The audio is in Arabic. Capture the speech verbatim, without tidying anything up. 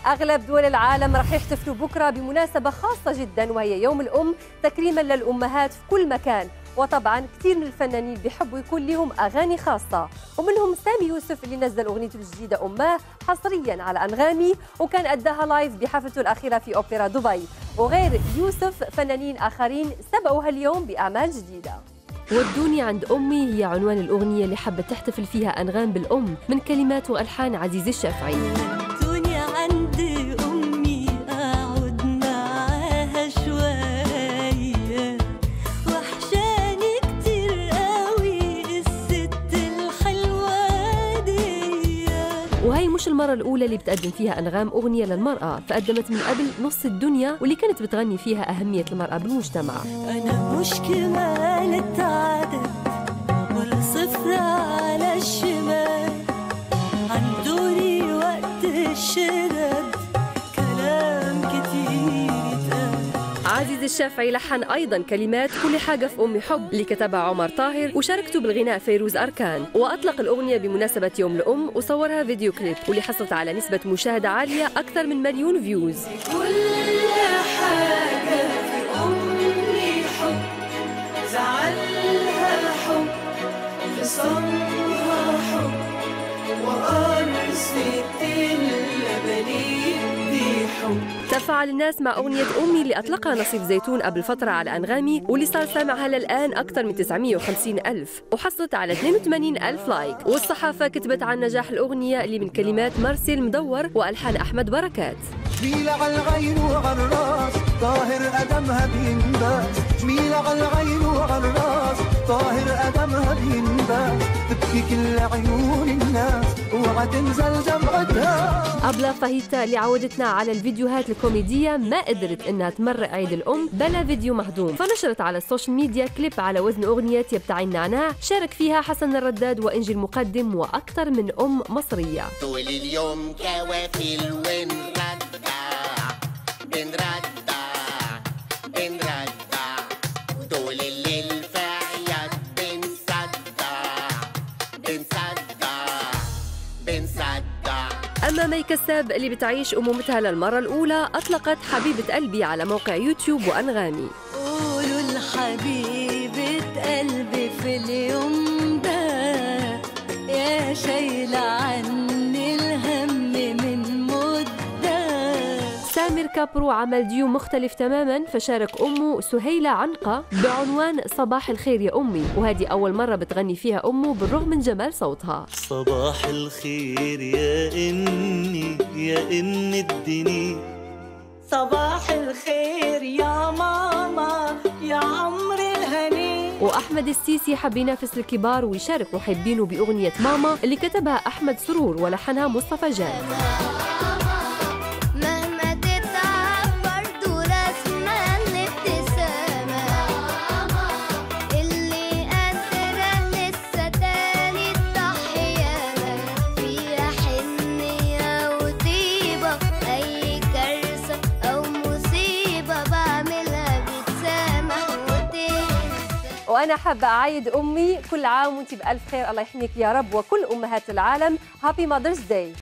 أغلب دول العالم رح يحتفلوا بكرة بمناسبة خاصة جدا، وهي يوم الأم، تكريما للأمهات في كل مكان. وطبعا كثير من الفنانين بيحبوا يكون لهم أغاني خاصة، ومنهم سامي يوسف اللي نزل أغنيته الجديدة أماه حصريا على أنغامي، وكان أداها لايف بحفلته الأخيرة في أوبرا دبي. وغير يوسف فنانين آخرين سبقوا هاليوم بأعمال جديدة. ودوني عند أمي هي عنوان الأغنية اللي حبت تحتفل فيها أنغام بالأم، من كلمات وألحان عزيز الشافعي. ودوني عند أمي أقعد معاها شوية، وحشاني كتير قوي الست الحلوة دي. وهي مش المرة الأولى اللي بتقدم فيها أنغام أغنية للمرأة، فقدمت من قبل نص الدنيا واللي كانت بتغني فيها أهمية المرأة بالمجتمع. أنا مش كمالة عدد ولا صفر على الشمال، عن دوري وقت الشدد كلام كتير يتقال. عزيز الشافعي لحن أيضاً كلمات كل حاجة في أمي حب اللي كتبها عمر طاهر، وشاركته بالغناء فيروز أركان، وأطلق الأغنية بمناسبة يوم الأم وصورها فيديو كليب، واللي حصلت على نسبة مشاهدة عالية أكثر من مليون فيوز. كل حاجة في أمي حب، زعلها حب، خصامها حب، وقرصة اللبنية دي حب. تفاعل الناس مع أغنية أمي اللي أطلقها نصيف زيتون قبل فترة على أنغامي، واللي صار سامعها للآن أكثر من تسعمية وخمسين ألف، وحصلت على اثنين وثمانين ألف لايك. والصحافة كتبت عن نجاح الأغنية اللي من كلمات مرسي المدور وألحان أحمد بركات. جميلة على العين وعلى الراس، طاهر أدمها بينباس. جميلة على العين وعلى الراس، طاهر أدمها بينباس. تبكي كل عيون الناس وعتنزل دمعتها. أبلة فاهيتا اللي عودتنا على الفيديوهات الكوميدية ما قدرت إنها تمرق عيد الأم بلا فيديو مهضوم، فنشرت على السوشيال ميديا كليب على وزن أغنية يبتعي النعناع، شارك فيها حسن الرداد وإنجي المقدم وأكثر من أم مصرية. طول اليوم كوافل ونردع بنردع بنردع، طول الليل في عياد بنصدع بنصدع بنصدع. أما مي كساب اللي بتعيش أمومتها للمرة الأولى، أطلقت حبيبة قلبي على موقع يوتيوب وأنغامي. قولوا لحبيبة قلبي في اليوم ده، يا شايلة عني الهم من مدة. سامر كابرو عمل ديو مختلف تماما، فشارك أمه سهيلة عنقة بعنوان صباح الخير يا أمي، وهذه أول مرة بتغني فيها أمه بالرغم من جمال صوتها. صباح الخير يا إني يا إن الدنيا، صباح الخير يا ماما يا عمر الهني. وأحمد السيسي حب ينافس الكبار ويشارك محبينه بأغنية ماما اللي كتبها أحمد سرور ولحنها مصطفى جان. وأنا حابة أعيد أمي كل عام وأنت بألف خير، الله يحميك يا رب وكل أمهات العالم. هابي ماذرز داي.